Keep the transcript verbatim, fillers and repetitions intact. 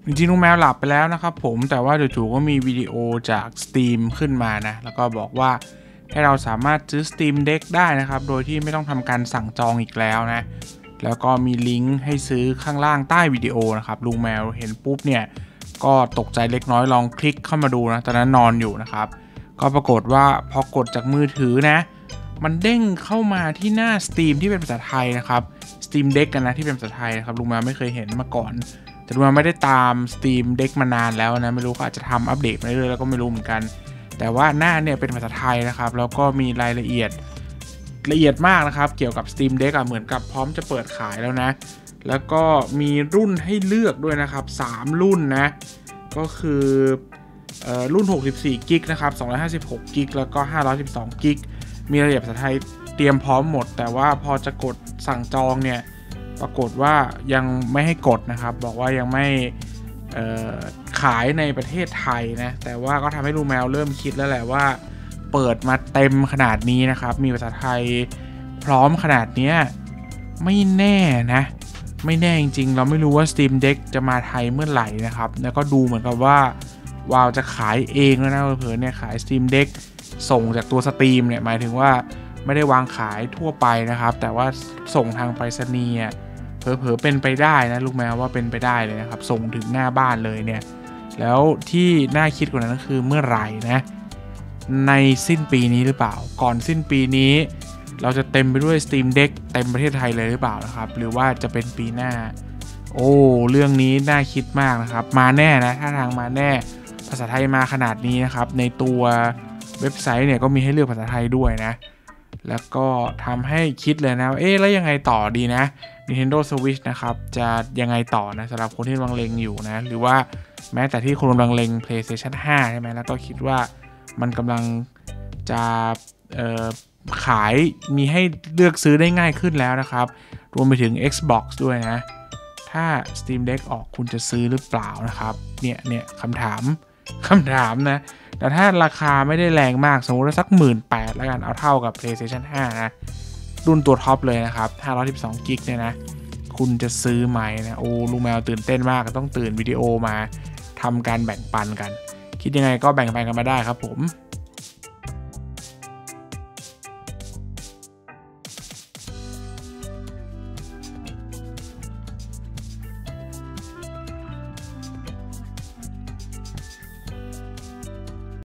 จริงๆลุงแมวหลับไปแล้วนะครับผมแต่ว่าจู่ๆก็มีวิดีโอจาก Steam ขึ้นมานะแล้วก็บอกว่าให้เราสามารถซื้อ Steam Deck ได้นะครับโดยที่ไม่ต้องทำการสั่งจองอีกแล้วนะแล้วก็มีลิงก์ให้ซื้อข้างล่างใต้วิดีโอนะครับลุงแมวเห็นปุ๊บเนี่ยก็ตกใจเล็กน้อยลองคลิกเข้ามาดูนะตอนนั้นนอนอยู่นะครับก็ปรากฏว่าพอกดจากมือถือนะมันเด้งเข้ามาที่หน้า Steam ที่เป็นภาษาไทยนะครับ Steam Deck กันนะที่เป็นภาษาไทยนะครับลุงแมวไม่เคยเห็นมาก่อนแต่ลุงแมวไม่ได้ตาม Steam Deck มานานแล้วนะไม่รู้ก็อาจจะทำอัปเดตมาเรื่อยๆแล้วก็ไม่รู้เหมือนกันแต่ว่าหน้าเนี่ยเป็นภาษาไทยนะครับแล้วก็มีรายละเอียดละเอียดมากนะครับเกี่ยวกับ Steam Deck อ่ะเหมือนกับพร้อมจะเปิดขายแล้วนะแล้วก็มีรุ่นให้เลือกด้วยนะครับสามรุ่นนะก็คือเอ่อรุ่นหกสิบสี่กิกะนะครับสองร้อยห้าสิบหกกิกะแล้วก็ห้าร้อยสิบสองกิกะมีรายละเอียดภาษาไทยเตรียมพร้อมหมดแต่ว่าพอจะกดสั่งจองเนี่ยปรากฏว่ายังไม่ให้กดนะครับบอกว่ายังไม่ขายในประเทศไทยนะแต่ว่าก็ทำให้ลุงแมวเริ่มคิดแล้วแหละว่าเปิดมาเต็มขนาดนี้นะครับมีภาษาไทยพร้อมขนาดนี้ไม่แน่นะไม่แน่จริงๆเราไม่รู้ว่า Steam Deck จะมาไทยเมื่อไหร่นะครับแล้วก็ดูเหมือนกับว่าวาวจะขายเองแล้วนะเผลอๆเนี่ยขาย Steam Deck ส่งจากตัว Steam เนี่ยหมายถึงว่าไม่ได้วางขายทั่วไปนะครับแต่ว่าส่งทางไปรษณีย์เผลอๆเป็นไปได้นะลูกแมวว่าเป็นไปได้เลยนะครับส่งถึงหน้าบ้านเลยเนี่ยแล้วที่น่าคิดกว่านั้นก็คือเมื่อไหร่นะในสิ้นปีนี้หรือเปล่าก่อนสิ้นปีนี้เราจะเต็มไปด้วย Steam Deck เต็มประเทศไทยเลยหรือเปล่านะครับหรือว่าจะเป็นปีหน้าโอ้เรื่องนี้น่าคิดมากนะครับมาแน่นะถ้าทางมาแน่ภาษาไทยมาขนาดนี้นะครับในตัวเว็บไซต์เนี่ยก็มีให้เลือกภาษาไทยด้วยนะแล้วก็ทำให้คิดเลยนะเอ๊ะแล้วยังไงต่อดีนะ Nintendo Switch นะครับจะยังไงต่อนะสำหรับคนที่กำลังเล็งอยู่นะหรือว่าแม้แต่ที่คนกำลังเล็ง PlayStation ห้าใช่ไหมแล้วก็คิดว่ามันกำลังจะเอ่อขายมีให้เลือกซื้อได้ง่ายขึ้นแล้วนะครับรวมไปถึง Xbox ด้วยนะถ้า Steam Deck ออกคุณจะซื้อหรือเปล่านะครับเนี่ยเนี่ยคำถามคำถามนะแต่ถ้าราคาไม่ได้แรงมากสมมติว่าสัก หนึ่งหมื่นแปดพัน แล้วกันเอาเท่ากับ PlayStation ห้านะรุ่นตัวท็อปเลยนะครับห้าร้อยสิบสองกิกะเนี่ยนะคุณจะซื้อไหมนะโอ้ลุงแมวตื่นเต้นมากต้องตื่นวิดีโอมาทำการแบ่งปันกันคิดยังไงก็แบ่งปันกันมาได้ครับผม